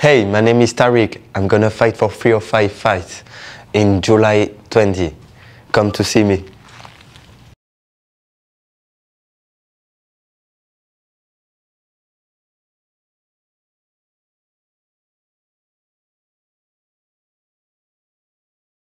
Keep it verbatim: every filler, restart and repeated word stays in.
Hey, my name is Tariq. I'm gonna fight for three or five fights in July twentieth. Come to see me.